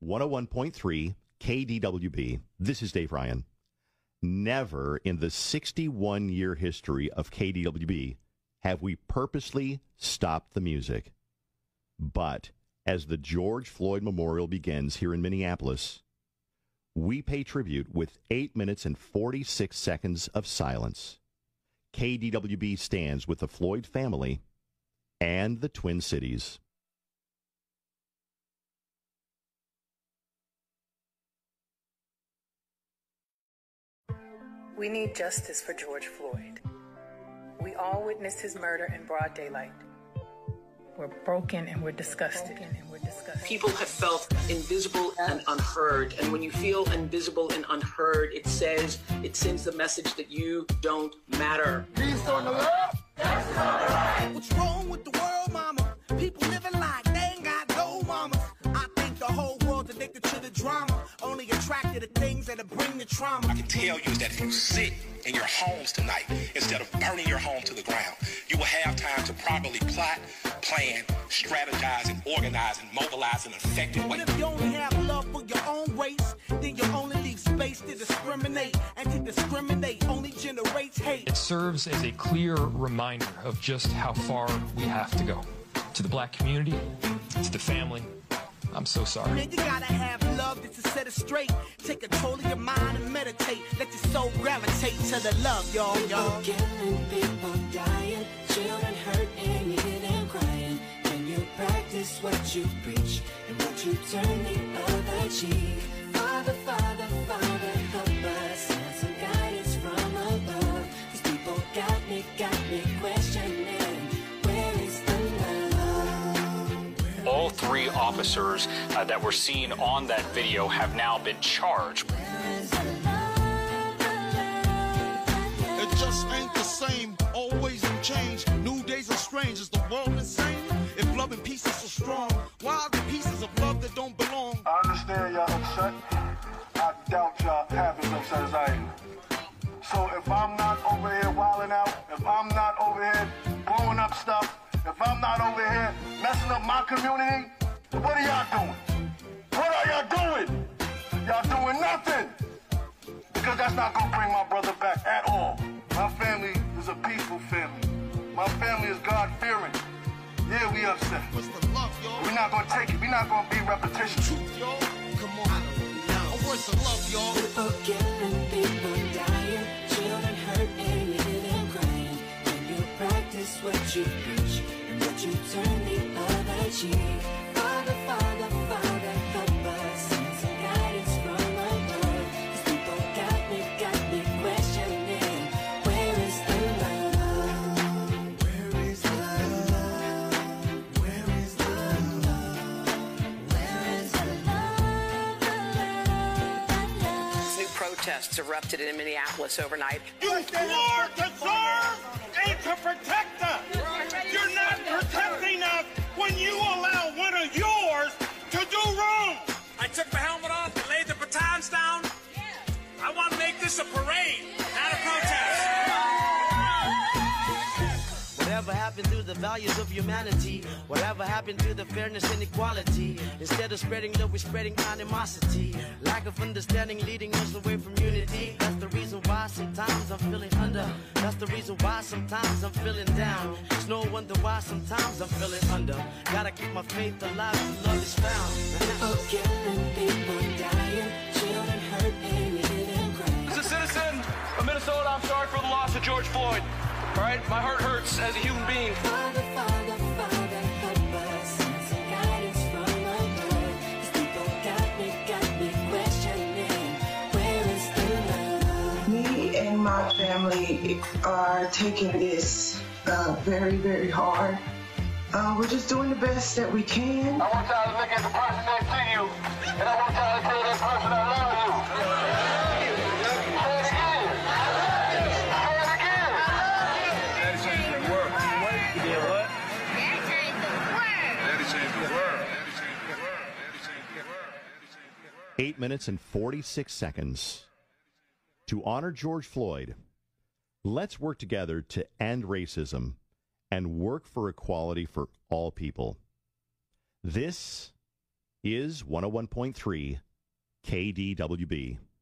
101.3 KDWB. This is Dave Ryan. Never in the 61-year history of KDWB have we purposely stopped the music. But as the George Floyd Memorial begins here in Minneapolis, we pay tribute with 8 minutes and 46 seconds of silence. KDWB stands with the Floyd family and the Twin Cities. We need justice for George Floyd. We all witnessed his murder in broad daylight. We're broken and we're disgusted. People have felt invisible and unheard. And when you feel invisible and unheard, it sends the message that you don't matter. Peace on the left, justice on the right. What's wrong with the world, mama? People living like they ain't got no mama. I think the whole world's addicted to the drama, only attracted to things that'll bring the trauma. I can tell you is that if you sit in your homes tonight, instead of burning your home to the ground, you will have time to properly plot, plan, strategize, and organize, and mobilize in an effective way. But if you only have love for your own race, then you only leave space to discriminate, and to discriminate only generates hate. It serves as a clear reminder of just how far we have to go. To the black community, to the family, I'm so sorry. Man, you gotta have love just to set it straight. Take control of your mind and meditate. Let your soul gravitate to the love, y'all. People killing, people dying, children hurt and you hear them crying. When you practice what you preach and what you turn the other cheek. Father, Father, Father, help us. Send some guidance from above. These people got me questioning. Where is the love? All three officers that were seen on that video have now been charged. It just ain't the same, always in change. New days are strange, is the world insane? If love and peace is so strong, why are the pieces of love that don't belong? I understand y'all upset. I doubt y'all have as upset as I am. So if I'm not over here wilding out, if I'm not over here blowing up stuff, if I'm not over here messing up my community, what are y'all doing? What are y'all doing? Y'all doing nothing. Because that's not going to bring my brother back at all. My family is a peaceful family. My family is God-fearing. Yeah, we upset. What's the love, y'all? We're not going to take it. We're not going to be repetition. Truth, y'all. Come on. What's the love, y'all? People killing, people dying, children hurt and you hear them crying. When you practice what you preach and what you turn the other cheek. Father, Father, Father, help us. Send some guidance from above. These people got me questioning. Where is the love? Where is the love? Where is the love? Where is the love? New protests erupted in Minneapolis overnight. You swore to serve and to protect us. You're not protecting us when you allow one of yours to do wrong. I took the helmet off and laid the batons down. I want to make this a parade, not a protest. Whatever happened to the values of humanity? Whatever happened to the fairness and equality? Instead of spreading love, we're spreading animosity. Lack of understanding leading us away from unity. That's the reason why sometimes I'm feeling under. That's the reason why sometimes I'm feeling down. It's no wonder why sometimes I'm feeling under. Gotta keep my faith alive till love is found. People killing, people dying, children hurt and you hear them crying. As a citizen of Minnesota, I'm sorry for the loss of George Floyd. All right, my heart hurts as a human being. Father, Father, Father, help us. Send some guidance from above. These people got me questioning. Where is the love? Me and my family are taking this very, very hard. We're just doing the best that we can. I want y'all to look at the person next to you, and I want y'all to tell that person I love you. Eight minutes and 46 seconds. To honor George Floyd, let's work together to end racism and work for equality for all people. This is 101.3 KDWB.